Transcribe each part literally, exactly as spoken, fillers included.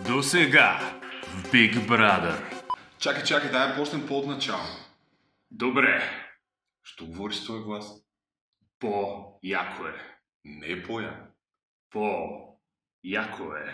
До сега в Big Brother. Чакай, чакай, дай почнем по-отначало. Добре. Що говориш с твой глас? По-яко е. Не е по-яко. По-яко е.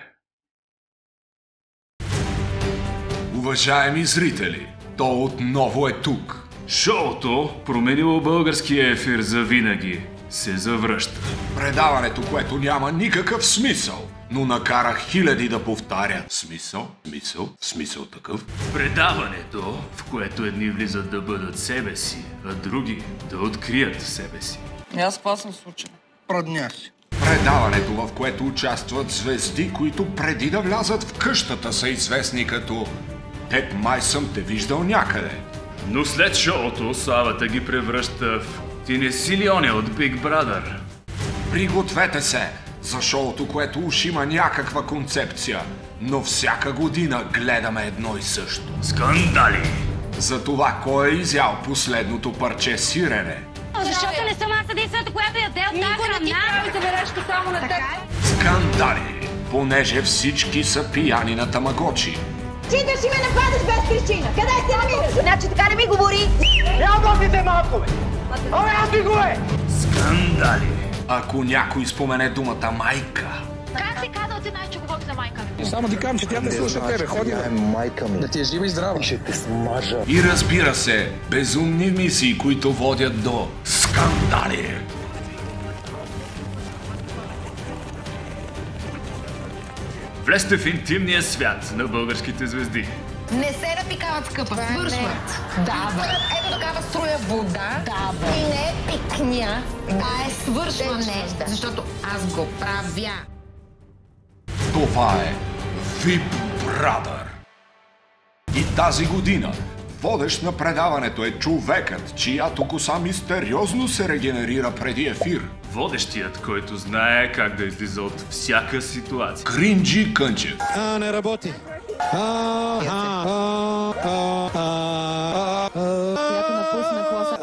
Уважаеми зрители, то отново е тук. Шоуто, променило българския ефир за винаги, се завръща. Предаването, което няма никакъв смисъл, но накара хиляди да повтарят. Смисъл, смисъл, смисъл такъв. Предаването, в което едни влизат да бъдат себе си, а други да открият себе си. И аз това съм случил. Продня си. Предаването, в което участват звезди, които преди да влязат в къщата са известни като "Теб май съм те виждал някъде". Но след шоуто славата ги превръща в "Ти не си ли оня от Big Brother?" Пригответе се за шоуто, което уж има някаква концепция, но всяка година гледаме едно и също. Скандали! За това кой е изял последното парче сирене. Защото не съм аз единствената, която яде от тази храна. Никой не ти прави забележка само на теб. Скандали, понеже всички са пияни на тамагочи. Ти да си ме нападаш без причина. Къде се намираш? Значи така не ми говори. Работите малко, бе! Абе, аз ви го е! Скандали! Ако някой спомене думата майка, Как се казва, ти най-че говори за майка ми? Само ти казвам, че тя не слуша тебе. Ходи, бе. Майка ми. Да ти е жива и здрава. Ще те смажа. и разбира се, безумни мисии, които водят до скандали. Влезте в интимния свят на българските звезди. Не се напикават, скъпа, свършват. Да, бе. Ето такава струя вода. Да, бе. И не е пикня, а е свършване. Защото аз го правя. Това е Big Brother. И тази година водещ на предаването е човекът, чиято коса мистериозно се регенерира преди ефир. Водещият, който знае как да излиза от всяка ситуация. Кринджи Кънчев. А, не работи. А, а, а, а, а, която напусна класа.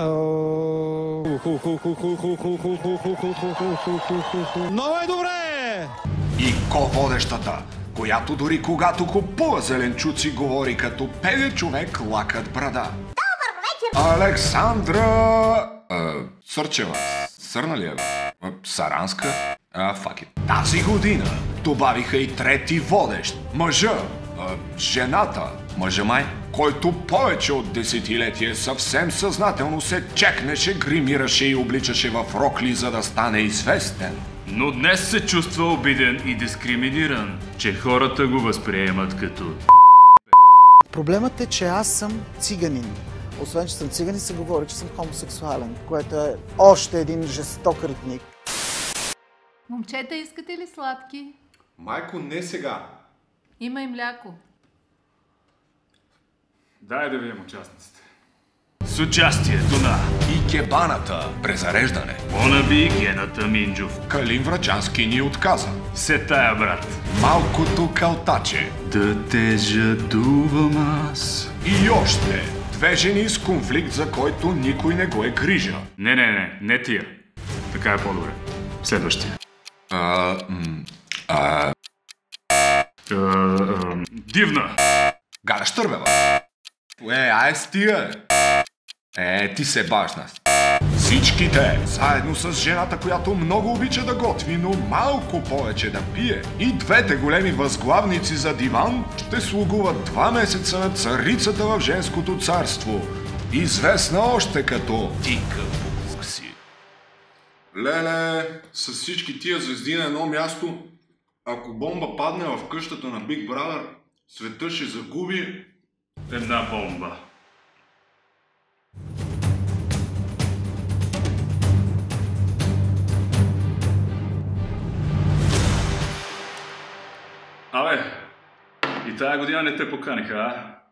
Много е добре! И ко-водещата, която дори когато купува зеленчуци говори като педе човек лакът брада. Александра... А, Сърчева. Сърна ли е? А, Саранска? А, фак it. Тази година добавиха и трети водещ. Мъжа. А, жената. Мъжа май, който повече от десетилетие съвсем съзнателно се чекнеше, гримираше и обличаше в рокли, за да стане известен. Но днес се чувства обиден и дискриминиран, че хората го възприемат като... Проблемът е, че аз съм циганин. Освен, че съм циганин, се говори, че съм хомосексуален, което е още един жесток ритник. Момчета, искате ли сладки? Майко, не сега. Има и мляко. Дай да видим участниците. С участието на Икебаната, презареждане. Монаби Гената Минджов. Калин Врачански ни отказа. Все тая, брат. Малкото калтаче. Да те жадувам аз. И още две жени с конфликт, за който никой не го е грижа. Не, не, не, не тия. Така е по-добре. Следващия. А, м, а... А, а, дивна. Галя Щърбева. Е, ай стига. Е, ти се баш нас. Всички те, заедно с жената, която много обича да готви, но малко повече да пие, и двете големи възглавници за диван, ще слугуват два месеца на царицата в женското царство, известна още като Тика Букси. Леле, с всички тия звезди на едно място, ако бомба падне в къщата на Big Brother, света ще загуби една бомба. Абе, и тая година не те поканиха, а?